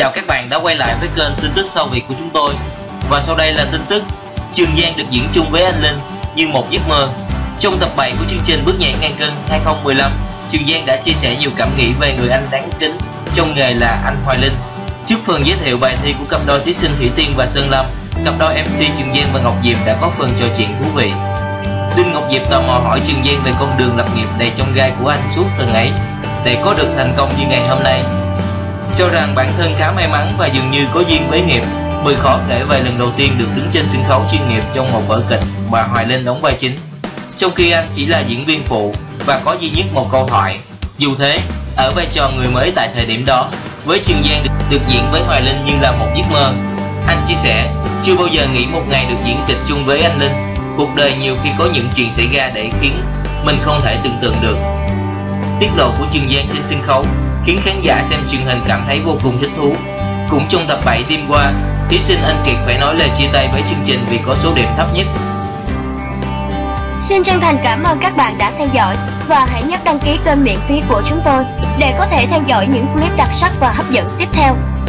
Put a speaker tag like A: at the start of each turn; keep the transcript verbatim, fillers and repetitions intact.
A: Chào các bạn đã quay lại với kênh tin tức sau Việt của chúng tôi. Và sau đây là tin tức Trường Giang được diễn chung với anh Linh như một giấc mơ. Trong tập bảy của chương trình Bước nhảy ngàn cân hai không một năm, Trường Giang đã chia sẻ nhiều cảm nghĩ về người anh đáng kính trong nghề là anh Hoài Linh. Trước phần giới thiệu bài thi của cặp đôi thí sinh Thủy Tiên và Sơn Lâm, cặp đôi em xê Trường Giang và Ngọc Diệp đã có phần trò chuyện thú vị. Đinh Ngọc Diệp tò mò hỏi Trường Giang về con đường lập nghiệp đầy chông gai của anh suốt từng ấy để có được thành công như ngày hôm nay. Cho rằng bản thân khá may mắn và dường như có duyên với nghiệp. Mười khó kể về lần đầu tiên được đứng trên sân khấu chuyên nghiệp trong một vở kịch mà Hoài Linh đóng vai chính, trong khi anh chỉ là diễn viên phụ và có duy nhất một câu thoại. Dù thế, ở vai trò người mới tại thời điểm đó, với Trường Giang được, được diễn với Hoài Linh như là một giấc mơ. Anh chia sẻ, chưa bao giờ nghĩ một ngày được diễn kịch chung với anh Linh. Cuộc đời nhiều khi có những chuyện xảy ra để khiến mình không thể tưởng tượng được. Tiết lộ của Trường Giang trên sân khấu khiến khán giả xem truyền hình cảm thấy vô cùng thích thú. Cũng trong tập bảy đêm qua, thí sinh Anh Kiệt phải nói lời chia tay với chương trình vì có số điểm thấp nhất.
B: Xin chân thành cảm ơn các bạn đã theo dõi và hãy nhớ đăng ký kênh miễn phí của chúng tôi để có thể theo dõi những clip đặc sắc và hấp dẫn tiếp theo.